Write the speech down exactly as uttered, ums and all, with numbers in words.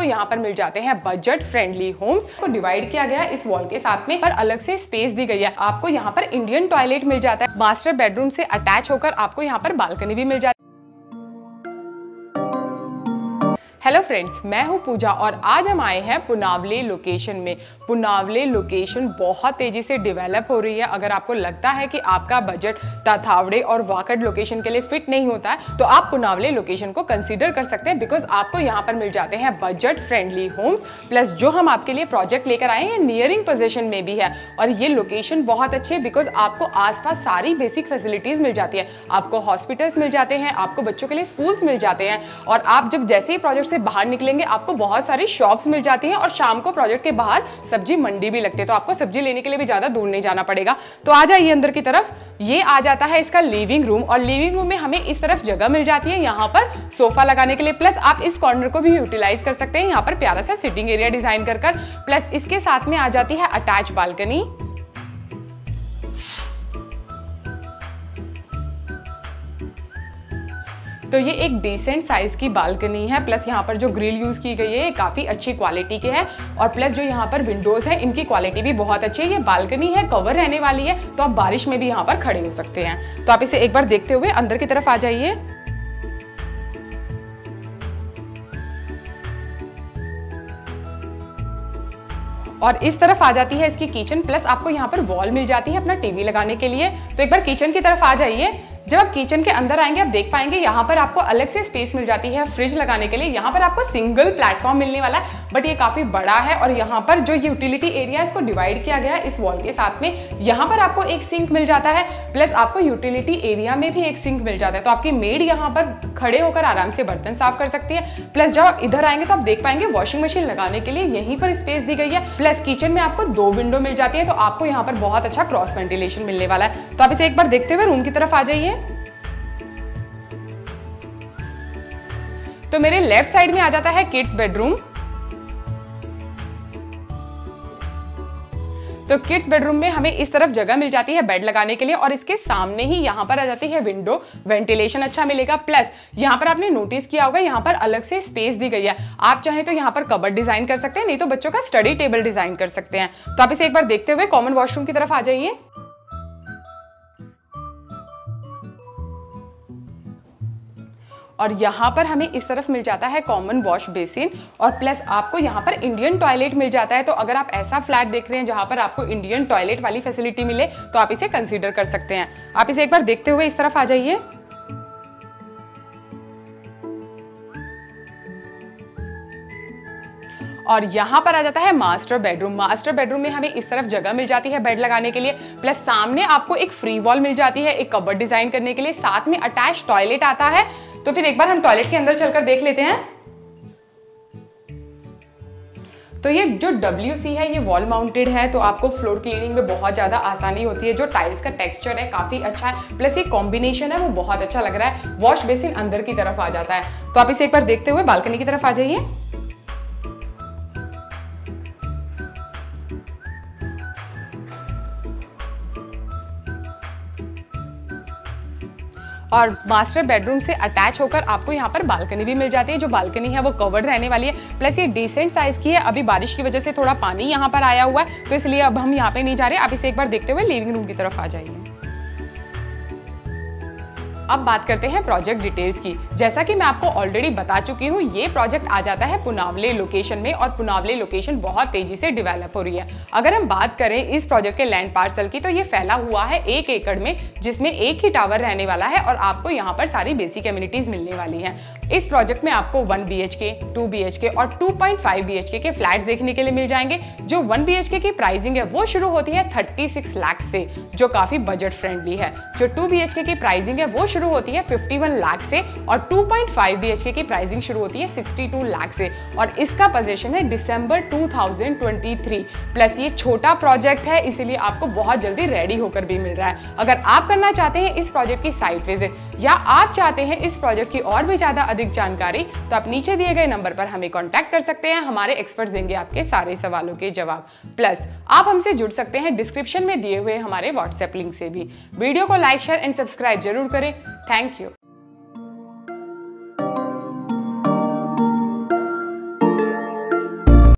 यहाँ पर मिल जाते हैं बजट फ्रेंडली होम्स को डिवाइड किया गया इस वॉल के साथ में, पर अलग से स्पेस दी गई है। आपको यहाँ पर इंडियन टॉयलेट मिल जाता है, मास्टर बेडरूम से अटैच होकर आपको यहाँ पर बालकनी भी मिल जाती है। हेलो फ्रेंड्स, मैं हूं पूजा और आज हम आए हैं पुनावले लोकेशन में। पुनावले लोकेशन बहुत तेजी से डेवलप हो रही है। अगर आपको लगता है कि आपका बजट ताथावड़े और वाकड लोकेशन के लिए फिट नहीं होता है तो आप पुनावले लोकेशन को कंसीडर कर सकते हैं, बिकॉज आपको यहाँ पर मिल जाते हैं बजट फ्रेंडली होम्स। प्लस जो हम आपके लिए प्रोजेक्ट लेकर आए हैं नियरिंग पोजीशन में भी है और ये लोकेशन बहुत अच्छी है बिकॉज आपको आसपास सारी बेसिक फैसिलिटीज मिल जाती है। आपको हॉस्पिटल्स मिल जाते हैं, आपको बच्चों के लिए स्कूल्स मिल जाते हैं और आप जब जैसे ही प्रोजेक्ट से बाहर निकलेंगे आपको बहुत सारी शॉप्स मिल जाती हैं और शाम को प्रोजेक्ट के बाहर सब्जी मंडी भी लगती है, तो आपको सब्जी लेने के लिए भी ज्यादा दूर नहीं जाना पड़ेगा। तो आ जाइए अंदर की तरफ। ये आ जाता है इसका लिविंग रूम और लिविंग रूम में हमें इस तरफ जगह मिल जाती है यहाँ पर सोफा लगाने के लिए। प्लस आप इस कॉर्नर को भी यूटिलाइज कर सकते हैं, यहाँ पर प्यारा सा सिटिंग एरिया डिजाइन कर कर। प्लस इसके साथ में आ जाती है अटैच बालकनी। तो ये एक डिसेंट साइज की बालकनी है। प्लस यहाँ पर जो ग्रिल यूज की गई है काफी अच्छी क्वालिटी के है और प्लस जो यहाँ पर विंडोज है इनकी क्वालिटी भी बहुत अच्छी है। ये बालकनी है, कवर रहने वाली है, तो आप बारिश में भी यहाँ पर खड़े हो सकते हैं। तो आप इसे एक बार देखते हुए अंदर की तरफ आ जाइए। और इस तरफ आ जाती है इसकी किचन। प्लस आपको यहाँ पर वॉल मिल जाती है अपना टीवी लगाने के लिए। तो एक बार किचन की तरफ आ जाइए। जब आप किचन के अंदर आएंगे आप देख पाएंगे यहाँ पर आपको अलग से स्पेस मिल जाती है फ्रिज लगाने के लिए। यहाँ पर आपको सिंगल प्लेटफॉर्म मिलने वाला है बट ये काफी बड़ा है और यहाँ पर जो यूटिलिटी एरिया है इसको डिवाइड किया गया है इस वॉल के साथ में। यहाँ पर आपको एक सिंक मिल जाता है, प्लस आपको यूटिलिटी एरिया में भी एक सिंक मिल जाता है, तो आपकी मेड यहाँ पर खड़े होकर आराम से बर्तन साफ कर सकती है। प्लस जब आप इधर आएंगे तो आप देख पाएंगे वॉशिंग मशीन लगाने के लिए यहीं पर स्पेस दी गई है। प्लस किचन में आपको दो विंडो मिल जाती है, तो आपको यहाँ पर बहुत अच्छा क्रॉस वेंटिलेशन मिलने वाला है। तो आप इसे एक बार देखते हुए रूम की तरफ आ जाइए। तो मेरे लेफ्ट साइड में आ जाता है किड्स बेडरूम। तो किड्स बेडरूम में हमें इस तरफ जगह मिल जाती है बेड लगाने के लिए और इसके सामने ही यहाँ पर आ जाती है विंडो, वेंटिलेशन अच्छा मिलेगा। प्लस यहाँ पर आपने नोटिस किया होगा यहाँ पर अलग से स्पेस दी गई है। आप चाहे तो यहाँ पर कबर्ड डिजाइन कर सकते हैं, नहीं तो बच्चों का स्टडी टेबल डिजाइन कर सकते हैं। तो आप इसे एक बार देखते हुए कॉमन वॉशरूम की तरफ आ जाइए। और यहाँ पर हमें इस तरफ मिल जाता है कॉमन वॉश बेसिन और प्लस आपको यहाँ पर इंडियन टॉयलेट मिल जाता है। तो अगर आप ऐसा फ्लैट देख रहे हैं जहाँ पर आपको इंडियन टॉयलेट वाली फैसिलिटी मिले तो आप इसे कंसीडर कर सकते हैं। आप इसे एक बार देखते हुए इस तरफ आ जाइए। और यहाँ पर आ जाता है मास्टर बेडरूम। मास्टर बेडरूम में हमें इस तरफ जगह मिल जाती है बेड लगाने के लिए, प्लस सामने आपको एक फ्री वॉल मिल जाती है एक कबर्ड डिजाइन करने के लिए, साथ में अटैच टॉयलेट आता है। तो फिर एक बार हम टॉयलेट के अंदर चलकर देख लेते हैं। तो ये जो डब्ल्यू सी है ये वॉल माउंटेड है, तो आपको फ्लोर क्लीनिंग में बहुत ज्यादा आसानी होती है। जो टाइल्स का टेक्सचर है काफी अच्छा है, प्लस ये कॉम्बिनेशन है वो बहुत अच्छा लग रहा है। वॉश बेसिन अंदर की तरफ आ जाता है। तो आप इसे एक बार देखते हुए बालकनी की तरफ आ जाइए। और मास्टर बेडरूम से अटैच होकर आपको यहाँ पर बालकनी भी मिल जाती है। जो बालकनी है वो कवर्ड रहने वाली है, प्लस ये डिसेंट साइज की है। अभी बारिश की वजह से थोड़ा पानी यहाँ पर आया हुआ है तो इसलिए अब हम यहाँ पे नहीं जा रहे। आप इसे एक बार देखते हुए लिविंग रूम की तरफ आ जाइए। अब बात करते हैं प्रोजेक्ट डिटेल्स की। जैसा कि मैं आपको ऑलरेडी बता चुकी हूँ ये प्रोजेक्ट आ जाता है पुनावले लोकेशन में और पुनावले लोकेशन बहुत तेजी से डेवलप हो रही है। अगर हम बात करें इस प्रोजेक्ट के लैंड पार्सल की तो ये फैला हुआ है एक एकड़ में, जिसमें एक ही टावर रहने वाला है और आपको यहाँ पर सारी बेसिक एमिनिटीज मिलने वाली हैं। इस प्रोजेक्ट में आपको one B H K, two B H K और two point five B H K के फ्लैट देखने के लिए मिल जाएंगे। जो वन बी एच के की प्राइसिंग है वो शुरू होती है थर्टी सिक्स लाख से, जो काफी बजट फ्रेंडली है। जो टू बी एच के की प्राइसिंग है वो शुरू होती है फिफ्टी वन लाख से और two point five B H K की प्राइसिंग शुरू होती है सिक्सटी टू लाख से और इसका पोजीशन है दिसंबर two thousand twenty three. Plus ये छोटा प्रोजेक्ट है इसीलिए आपको बहुत जल्दी रेडी होकर भी मिल रहा है। अगर आप करना चाहते हैं इस प्रोजेक्ट की साइट विजिट या आप चाहते हैं इस प्रोजेक्ट की और भी ज्यादा अधिक जानकारी तो आप नीचे दिए गए नंबर पर हमें कांटेक्ट कर सकते हैं। हमारे एक्सपर्ट्स देंगे आपके सारे सवालों के जवाब। प्लस आप हमसे जुड़ सकते हैं डिस्क्रिप्शन में दिए हुए हमारे व्हाट्सएप लिंक से भी। वीडियो को लाइक, शेयर एंड सब्सक्राइब जरूर करें। Thank you.